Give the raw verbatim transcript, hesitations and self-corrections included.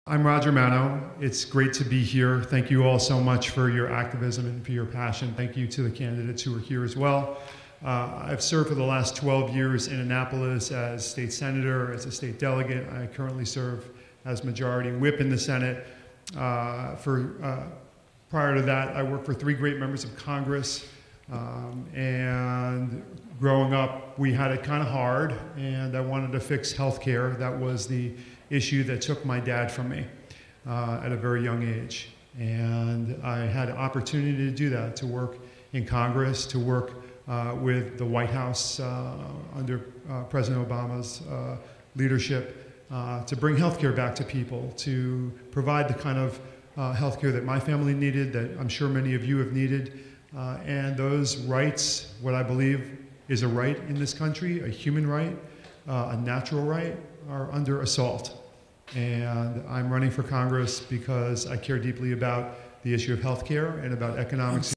I'm Roger Manno. It's great to be here. Thank you all so much for your activism and for your passion. Thank you to the candidates who are here as well. Uh, I've served for the last twelve years in Annapolis as state senator, as a state delegate. I currently serve as majority whip in the Senate. Uh, for, uh, prior to that, I worked for three great members of Congress. Um, and growing up, we had it kind of hard, and I wanted to fix health care. That was the issue that took my dad from me uh, at a very young age. And I had an opportunity to do that, to work in Congress, to work uh, with the White House uh, under uh, President Obama's uh, leadership, uh, to bring health care back to people, to provide the kind of uh, health care that my family needed, that I'm sure many of you have needed. Uh, and those rights, what I believe is a right in this country, a human right, uh, a natural right, are under assault. And I'm running for Congress because I care deeply about the issue of health care and about economic